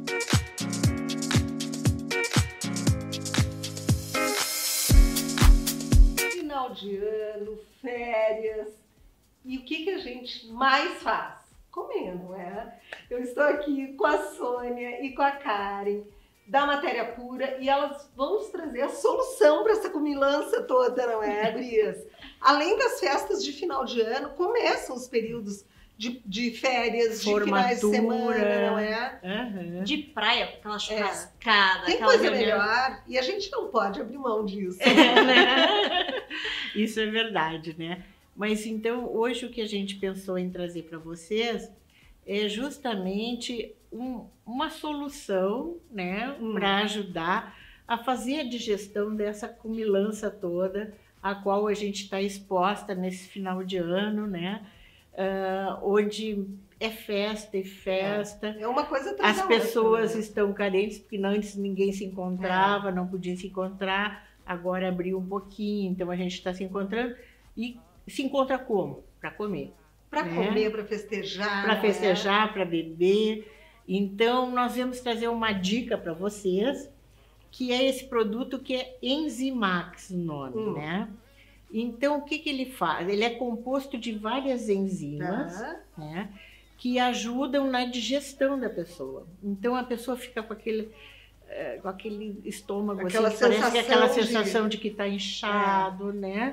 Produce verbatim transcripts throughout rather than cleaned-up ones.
Final de ano, férias, e o que, que a gente mais faz? Comer, não é? Eu estou aqui com a Sônia e com a Karen da Matéria Pura e elas vão nos trazer a solução para essa comilança toda, não é, gurias? Além das festas de final de ano, começam os períodos de, de férias, Formatura, de finais de semana, não é? Uhum. De praia, aquela churrascada. É. Tem aquela coisa reunião. melhor e a gente não pode abrir mão disso. É, né? Isso é verdade, né? Mas então, hoje o que a gente pensou em trazer para vocês é justamente um, uma solução, né, hum. para ajudar a fazer a digestão dessa comilança toda, a qual a gente está exposta nesse final de ano, né? Uh, onde é festa e festa. É, é uma coisa tão As pessoas outra, né? estão carentes, porque antes ninguém se encontrava, é. não podia se encontrar, agora abriu um pouquinho, então a gente está se encontrando. E se encontra como? Para comer. Para né? comer, para festejar. Para festejar, para beber. Então, nós vamos trazer uma dica para vocês, que é esse produto que é Enzimax, o nome, hum. né? Então, o que, que ele faz? Ele é composto de várias enzimas, tá. né, que ajudam na digestão da pessoa. Então, a pessoa fica com aquele, é, com aquele estômago, aquela assim, que parece que é aquela sensação de que está inchado, é. né?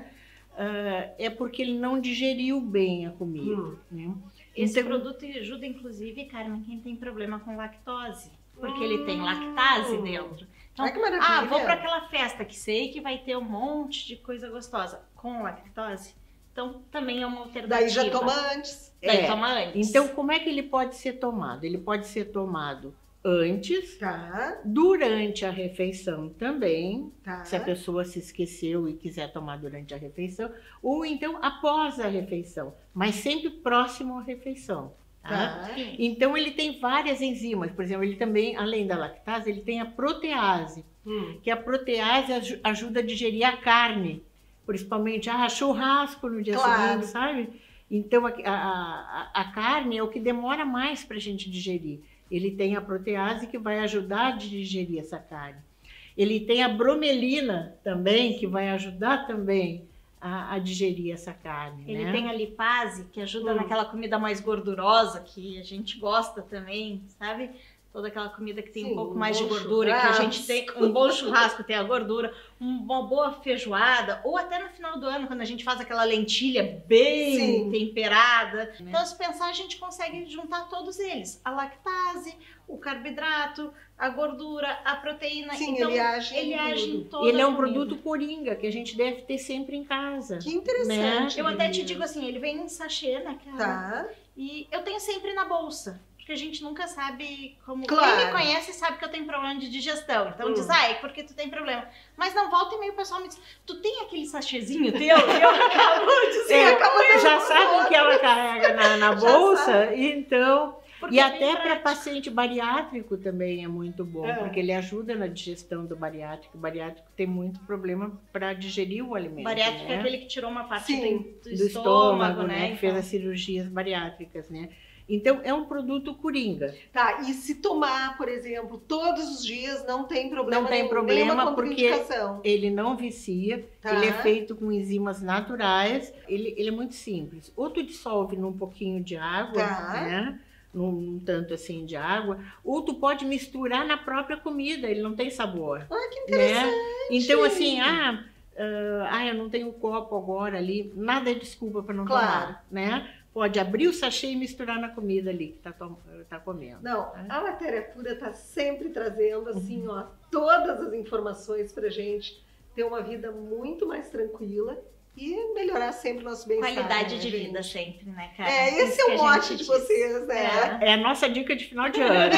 Uh, é porque ele não digeriu bem a comida. Hum. Né? Esse então, produto ajuda, inclusive, Carmen, quem tem problema com lactose, porque hum. ele tem lactase dentro. Então, Ai, que maravilha. Ah, vou para aquela festa que sei que vai ter um monte de coisa gostosa com lactose. Então, também é uma alternativa. Daí já toma antes. Daí é. toma antes. Então, como é que ele pode ser tomado? Ele pode ser tomado antes, tá. durante a refeição também, tá. se a pessoa se esqueceu e quiser tomar durante a refeição, ou então após a refeição, mas sempre próximo à refeição. Tá? Tá. Então ele tem várias enzimas, por exemplo, ele também, além da lactase, ele tem a protease, hum. que a protease aj ajuda a digerir a carne, principalmente ah, churrasco no dia claro. seguinte, sabe? Então a, a, a carne é o que demora mais para a gente digerir. Ele tem a protease que vai ajudar a digerir essa carne. Ele tem a bromelina também, que vai ajudar também a, a digerir essa carne. Ele né? tem a lipase, que ajuda hum. naquela comida mais gordurosa, que a gente gosta também, sabe? Toda aquela comida que tem Sim, um pouco um mais de gordura, churrasco. que a gente tem um bom churrasco, tem a gordura, uma boa feijoada, ou até no final do ano, quando a gente faz aquela lentilha bem Sim. temperada. Então, se pensar, a gente consegue juntar todos eles. A lactase, o carboidrato, a gordura, a proteína. Sim, então, ele age, ele em, age em toda Ele é um a comida. produto coringa, que a gente deve ter sempre em casa. Que interessante. Né? Eu até te digo assim, ele vem em sachê, né, cara? Tá. E eu tenho sempre na bolsa. Porque a gente nunca sabe como... Claro. Quem me conhece sabe que eu tenho problema de digestão. Então hum. diz, ai, ah, é porque tu tem problema. Mas não, volta e meio o pessoal me diz, tu tem aquele sachêzinho teu? Eu acabo de dizer, é, acabo de já sabe que ela carrega na, na bolsa, então... Porque e até para paciente bariátrico também é muito bom, é. porque ele ajuda na digestão do bariátrico. O bariátrico tem muito problema para digerir o alimento. O bariátrico né? é aquele que tirou uma parte Sim, do, do, do estômago, estômago, né? né? Que fez as cirurgias bariátricas, né? Então, é um produto coringa. Tá, e se tomar, por exemplo, todos os dias, não tem problema Não tem nenhum, problema, porque contraindicação. ele não vicia, tá. ele é feito com enzimas naturais, ele, ele é muito simples. Ou tu dissolve num pouquinho de água, tá. né? Num, num tanto assim de água, ou tu pode misturar na própria comida, ele não tem sabor. Ah, que interessante! Né? Então, assim, ah, uh, ah, eu não tenho copo agora ali, nada é desculpa para não claro. tomar, né? Pode abrir o sachê e misturar na comida ali que tá, tá comendo. Não, né? a Matéria Pura tá sempre trazendo, assim, ó, todas as informações pra gente ter uma vida muito mais tranquila e melhorar sempre o nosso bem-estar. Qualidade né, de gente? vida sempre, né, cara? É, esse Isso é o mote de diz. vocês, né? É. é a nossa dica de final de ano.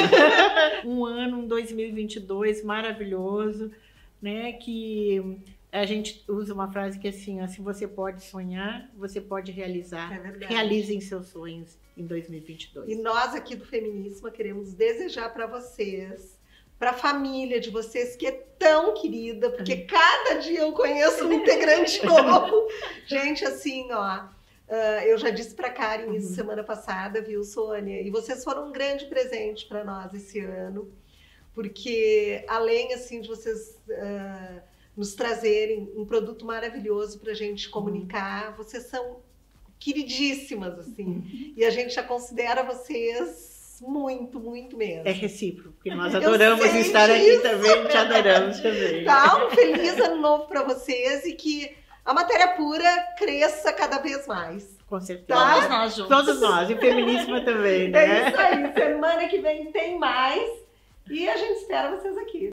um ano, um dois mil e vinte e dois maravilhoso, né? Que a gente usa uma frase que é assim, ó, se você pode sonhar, você pode realizar. É verdade. Realizem seus sonhos em dois mil e vinte e dois. E nós aqui do Feminismo queremos desejar para vocês, para a família de vocês, que é tão querida, porque uhum. cada dia eu conheço um integrante novo. Gente, assim, ó, uh, eu já disse para Karen isso uhum. semana passada, viu, Sônia? E vocês foram um grande presente para nós esse ano. porque além assim de vocês uh, nos trazerem um produto maravilhoso para a gente comunicar, vocês são queridíssimas, assim, e a gente já considera vocês muito, muito mesmo. É recíproco, porque nós adoramos estar aqui isso. também, te adoramos também. Tá, um feliz ano novo para vocês e que a Matéria Pura cresça cada vez mais. Com certeza. Tá? Todos nós juntos. Todos nós, e Feminíssima também, né? É isso aí, semana que vem tem mais e a gente espera vocês aqui.